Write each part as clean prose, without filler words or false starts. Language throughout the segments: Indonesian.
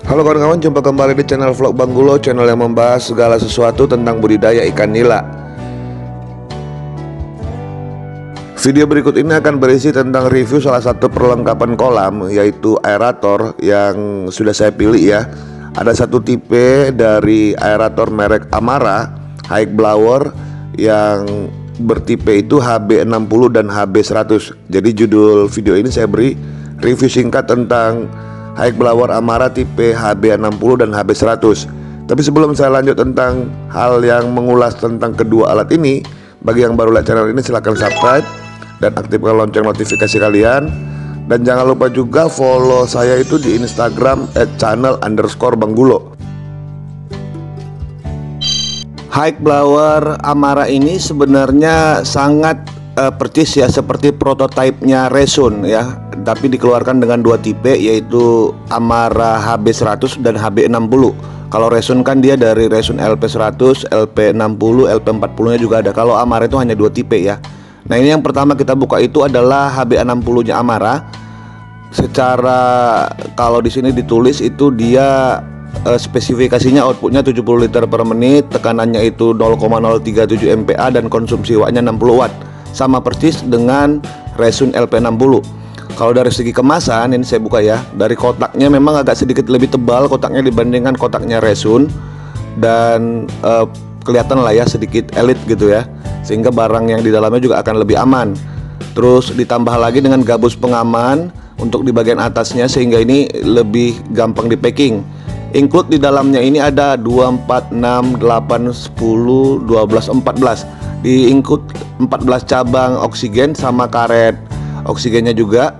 Halo kawan-kawan, jumpa kembali di channel vlog Bang Gulo, channel yang membahas segala sesuatu tentang budidaya ikan nila. Video berikut ini akan berisi tentang review salah satu perlengkapan kolam, yaitu aerator yang sudah saya pilih ya. Ada satu tipe dari aerator merek Amara High Blower yang bertipe itu HB60 dan HB100. Jadi judul video ini saya beri review singkat tentang High Blower Amara tipe HB60 dan HB100. Tapi sebelum saya lanjut tentang hal yang mengulas tentang kedua alat ini, bagi yang baru lihat channel ini silahkan subscribe dan aktifkan lonceng notifikasi kalian. Dan jangan lupa juga follow saya itu di Instagram @channel_banggulo. High Blower Amara ini sebenarnya sangat percis ya, seperti prototipenya Resun ya, tapi dikeluarkan dengan dua tipe, yaitu Amara HB100 dan HB60. Kalau Resun kan dia dari Resun LP100, LP60, LP40 nya juga ada. Kalau Amara itu hanya dua tipe ya. Nah, ini yang pertama kita buka itu adalah HB60 nya Amara. Secara kalau di sini ditulis itu dia spesifikasinya outputnya 70 liter per menit, tekanannya itu 0,037 MPa dan konsumsi wattnya 60 watt. Sama persis dengan Resun LP60. Kalau dari segi kemasan, ini saya buka ya. Dari kotaknya memang agak sedikit lebih tebal kotaknya dibandingkan kotaknya Resun, dan kelihatan lah ya sedikit elit gitu ya, sehingga barang yang di dalamnya juga akan lebih aman. Terus ditambah lagi dengan gabus pengaman untuk di bagian atasnya, sehingga ini lebih gampang di packing. Include di dalamnya ini ada 2, 4, 6, 8, 10, 12, 14. Di include 14 cabang oksigen sama karet oksigennya juga.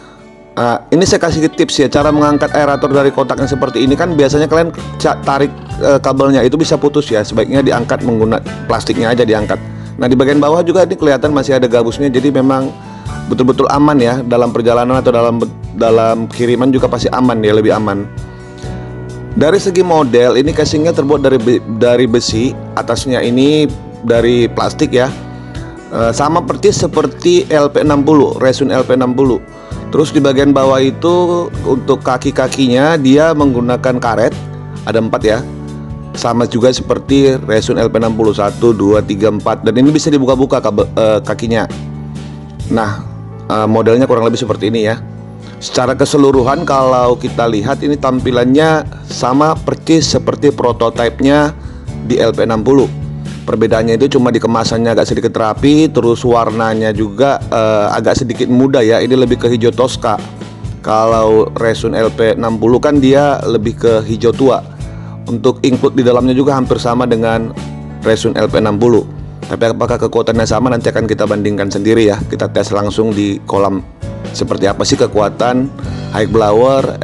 Ini saya kasih tips ya, cara mengangkat aerator dari kotak yang seperti ini. Kan biasanya kalian tarik kabelnya itu bisa putus ya, sebaiknya diangkat menggunakan plastiknya aja diangkat. Nah, di bagian bawah juga ini kelihatan masih ada gabusnya, jadi memang betul-betul aman ya, dalam perjalanan atau dalam kiriman juga pasti aman ya, lebih aman. Dari segi model, ini casingnya terbuat dari besi, atasnya ini dari plastik ya. Sama persis seperti LP60, Resun LP60. Terus di bagian bawah itu untuk kaki-kakinya dia menggunakan karet, ada 4 ya. Sama juga seperti Resun LP60, 1, 2, 3, 4. Dan ini bisa dibuka-buka kakinya. Nah, modelnya kurang lebih seperti ini ya. Secara keseluruhan kalau kita lihat ini tampilannya sama persis seperti prototipenya di LP60. Perbedaannya itu cuma di kemasannya agak sedikit rapi, terus warnanya juga agak sedikit muda ya. Ini lebih ke hijau toska. Kalau Resun LP60 kan dia lebih ke hijau tua. Untuk include di dalamnya juga hampir sama dengan Resun LP60. Tapi apakah kekuatannya sama, nanti akan kita bandingkan sendiri ya. Kita tes langsung di kolam seperti apa sih kekuatan High Blower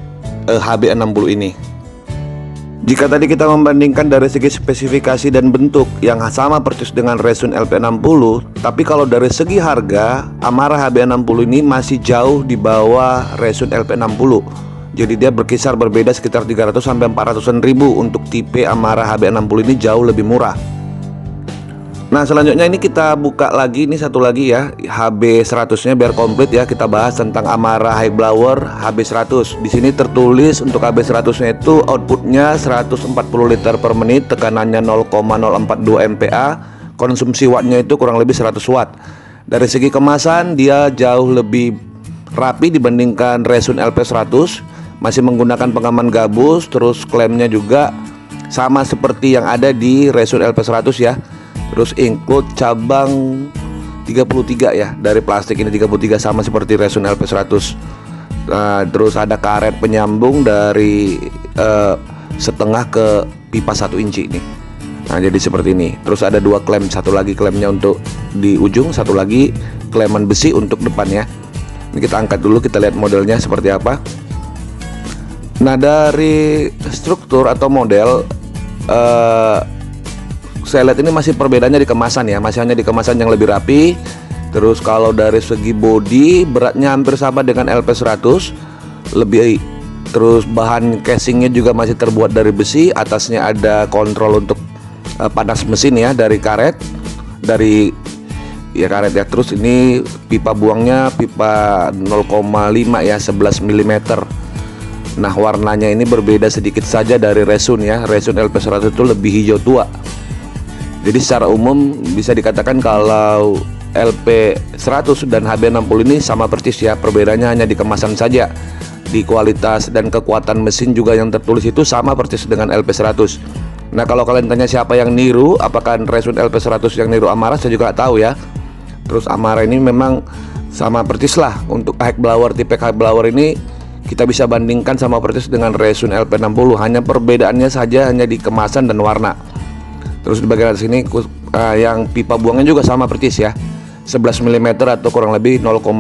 HB60 ini. Jika tadi kita membandingkan dari segi spesifikasi dan bentuk yang sama persis dengan Resun LP60, tapi kalau dari segi harga, Amara HB60 ini masih jauh di bawah Resun LP60. Jadi dia berkisar berbeda sekitar 300 sampai 400-an ribu. Untuk tipe Amara HB60 ini jauh lebih murah. Nah, selanjutnya ini kita buka lagi, ini satu lagi ya, HB100 nya biar komplit ya. Kita bahas tentang Amara High Blower HB100. Di sini tertulis untuk HB100 nya itu outputnya 140 liter per menit, tekanannya 0,042 MPa, konsumsi wattnya itu kurang lebih 100 watt. Dari segi kemasan dia jauh lebih rapi dibandingkan Resun LP100, masih menggunakan pengaman gabus, terus klemnya juga sama seperti yang ada di Resun LP100 ya. Terus include cabang 33 ya, dari plastik ini 33 sama seperti Resun LP100. Terus ada karet penyambung dari setengah ke pipa 1 inci ini. Nah, jadi seperti ini. Terus ada 2 klem, satu lagi klemnya untuk di ujung, satu lagi kleman besi untuk depannya. Ini kita angkat dulu, kita lihat modelnya seperti apa. Nah, dari struktur atau model saya lihat ini masih perbedaannya di kemasan ya, masih hanya di kemasan yang lebih rapi. Terus kalau dari segi bodi, beratnya hampir sama dengan LP100 lebih. Terus bahan casingnya juga masih terbuat dari besi. Atasnya ada kontrol untuk panas mesin ya, dari karet, dari ya karet ya. Terus ini pipa buangnya pipa 0,5 ya, 11 mm. Nah, warnanya ini berbeda sedikit saja dari Resun ya. Resun LP100 itu lebih hijau tua. Jadi secara umum bisa dikatakan kalau LP100 dan HB60 ini sama persis ya. Perbedaannya hanya di kemasan saja. Di kualitas dan kekuatan mesin juga yang tertulis itu sama persis dengan LP100. Nah, kalau kalian tanya siapa yang niru, apakah Resun LP100 yang niru Amara, saya juga tahu ya. Terus Amara ini memang sama persis lah. Untuk high blower, tipe high blower ini kita bisa bandingkan sama persis dengan Resun LP60, hanya perbedaannya saja hanya di kemasan dan warna. Terus di bagian atas sini yang pipa buangnya juga sama persis ya, 11 mm atau kurang lebih 0,5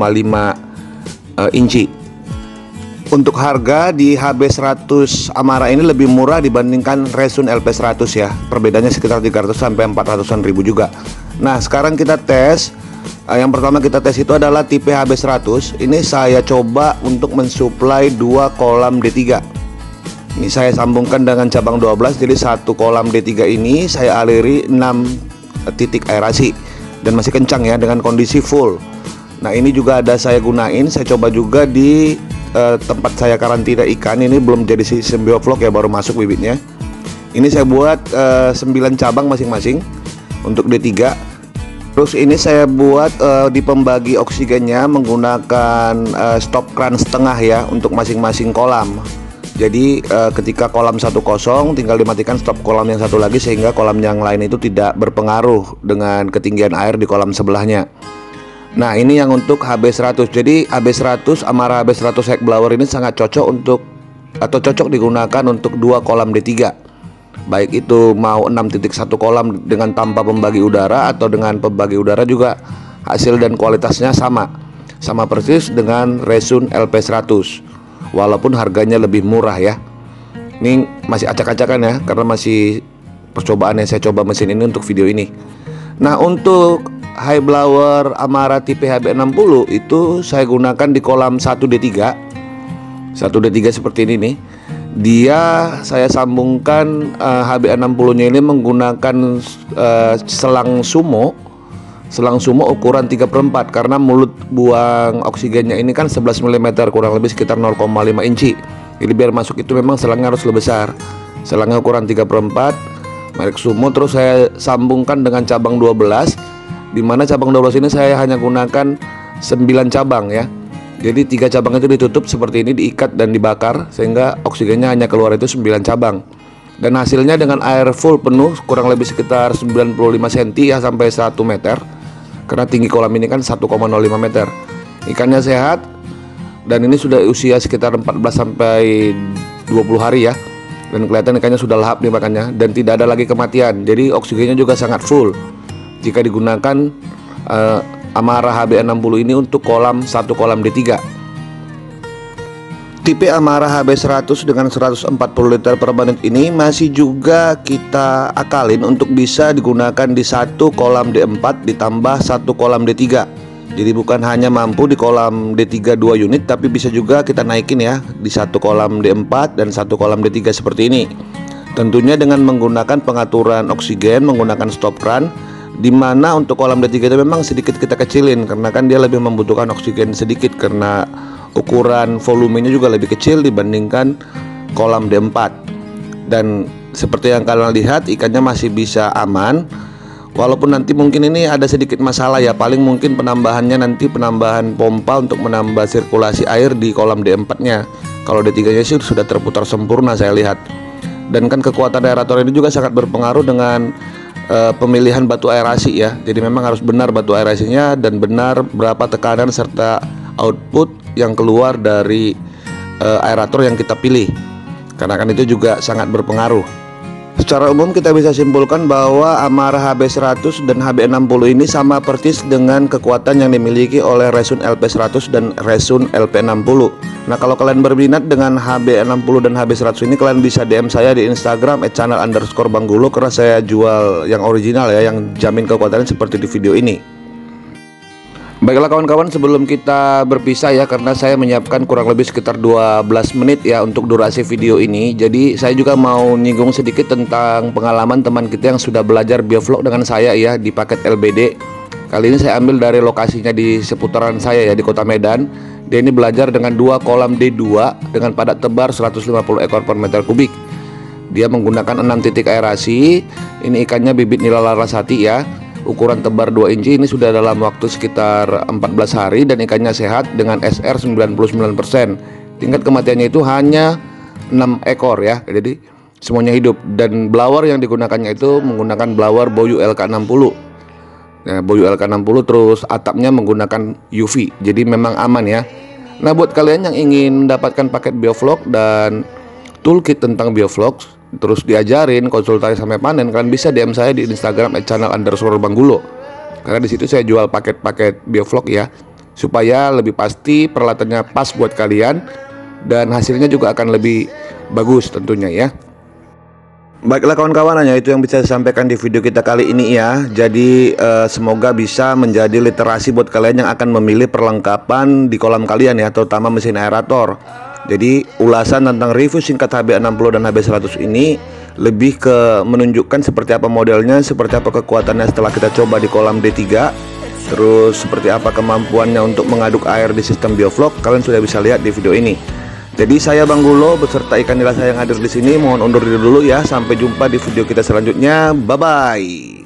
inci. Untuk harga di HB100 Amara ini lebih murah dibandingkan Resun LP100 ya. Perbedaannya sekitar 300 sampai 400-an ribu juga. Nah, sekarang kita tes. Yang pertama kita tes itu adalah tipe HB100. Ini saya coba untuk mensuplai 2 kolam D3. Ini saya sambungkan dengan cabang 12. Jadi satu kolam D3 ini saya aliri 6 titik aerasi dan masih kencang ya, dengan kondisi full. Nah, ini juga ada saya gunain. Saya coba juga di tempat saya karantina ikan. Ini belum jadi sistem bioflok ya, baru masuk bibitnya. Ini saya buat 9 cabang masing-masing untuk D3. Terus ini saya buat di pembagi oksigennya menggunakan stop kran setengah ya untuk masing-masing kolam. Jadi ketika kolam satu kosong tinggal dimatikan stop kolam yang satu lagi, sehingga kolam yang lain itu tidak berpengaruh dengan ketinggian air di kolam sebelahnya. Nah, ini yang untuk HB100. Jadi HB100 Amara HB100 high blower ini sangat cocok digunakan untuk 2 kolam D3. Baik itu mau 6.1 kolam dengan tanpa pembagi udara atau dengan pembagi udara juga hasil dan kualitasnya sama persis dengan Resun LP100, walaupun harganya lebih murah ya. Ini masih acak-acakan ya, karena masih percobaan yang saya coba mesin ini untuk video ini. Nah, untuk high blower Amara tipe HB60 itu saya gunakan di kolam 1D3 seperti ini nih. Dia saya sambungkan HB60 nya ini menggunakan selang sumo ukuran 3/4, karena mulut buang oksigennya ini kan 11 mm, kurang lebih sekitar 0,5 inci. Jadi biar masuk itu memang selangnya harus lebih besar. Selangnya ukuran 3/4 merek Sumo. Terus saya sambungkan dengan cabang 12, dimana cabang 12 ini saya hanya gunakan 9 cabang ya. Jadi 3 cabang itu ditutup seperti ini, diikat dan dibakar, sehingga oksigennya hanya keluar itu 9 cabang. Dan hasilnya dengan air full penuh kurang lebih sekitar 95 cm ya sampai 1 meter. Karena tinggi kolam ini kan 1,05 meter. Ikannya sehat dan ini sudah usia sekitar 14 sampai 20 hari ya. Dan kelihatan ikannya sudah lahap nih makannya dan tidak ada lagi kematian. Jadi oksigennya juga sangat full jika digunakan Amara HB60 ini untuk satu kolam D3. Tipe Amara HB100 dengan 140 liter per menit ini masih juga kita akalin untuk bisa digunakan di satu kolam D4 ditambah satu kolam D3. Jadi bukan hanya mampu di kolam D3 2 unit, tapi bisa juga kita naikin ya di satu kolam D4 dan satu kolam D3 seperti ini. Tentunya dengan menggunakan pengaturan oksigen, menggunakan stop kran, dimana untuk kolam D3 itu memang sedikit kita kecilin karena kan dia lebih membutuhkan oksigen sedikit, karena ukuran volumenya juga lebih kecil dibandingkan kolam D4. Dan seperti yang kalian lihat, ikannya masih bisa aman, walaupun nanti mungkin ini ada sedikit masalah ya. Paling mungkin penambahannya nanti penambahan pompa untuk menambah sirkulasi air di kolam D4 nya. Kalau D3 nya sih sudah terputar sempurna saya lihat. Dan kan kekuatan aerator ini juga sangat berpengaruh dengan pemilihan batu aerasi ya. Jadi memang harus benar batu aerasinya dan benar berapa tekanan serta output yang keluar dari aerator yang kita pilih, karena kan itu juga sangat berpengaruh. Secara umum kita bisa simpulkan bahwa Amara HB100 dan HB60 ini sama persis dengan kekuatan yang dimiliki oleh Resun LP100 dan Resun LP60. Nah, kalau kalian berminat dengan HB60 dan HB100 ini, kalian bisa DM saya di Instagram @channel_banggulo, karena saya jual yang original ya, yang jamin kekuatannya seperti di video ini. Baiklah kawan-kawan, sebelum kita berpisah ya, karena saya menyiapkan kurang lebih sekitar 12 menit ya untuk durasi video ini. Jadi saya juga mau nyinggung sedikit tentang pengalaman teman kita yang sudah belajar biovlog dengan saya ya di paket LBD. Kali ini saya ambil dari lokasinya di seputaran saya ya, di Kota Medan. Dia ini belajar dengan 2 kolam D2 dengan padat tebar 150 ekor per meter kubik. Dia menggunakan 6 titik aerasi. Ini ikannya bibit nila larasati ya. Ukuran tebar 2 inci, ini sudah dalam waktu sekitar 14 hari dan ikannya sehat dengan SR 99%. Tingkat kematiannya itu hanya 6 ekor ya. Jadi semuanya hidup, dan blower yang digunakannya itu menggunakan blower Boyu LK60. Nah, Boyu LK60, terus atapnya menggunakan UV, jadi memang aman ya. Nah, buat kalian yang ingin mendapatkan paket biovlog dan toolkit tentang biovlog, terus diajarin konsultasi sampai panen, kalian bisa DM saya di Instagram @channel_banggulo. Karena di situ saya jual paket-paket biovlog ya, supaya lebih pasti peralatannya pas buat kalian dan hasilnya juga akan lebih bagus tentunya ya. Baiklah kawan-kawan, hanya itu yang bisa saya sampaikan di video kita kali ini ya. Jadi semoga bisa menjadi literasi buat kalian yang akan memilih perlengkapan di kolam kalian ya, terutama mesin aerator. Jadi ulasan tentang review singkat HB60 dan HB100 ini lebih ke menunjukkan seperti apa modelnya, seperti apa kekuatannya setelah kita coba di kolam D3, terus seperti apa kemampuannya untuk mengaduk air di sistem biovlog. Kalian sudah bisa lihat di video ini. Jadi saya Bang Gulo beserta ikan nila saya yang hadir di sini mohon undur diri dulu ya. Sampai jumpa di video kita selanjutnya. Bye bye.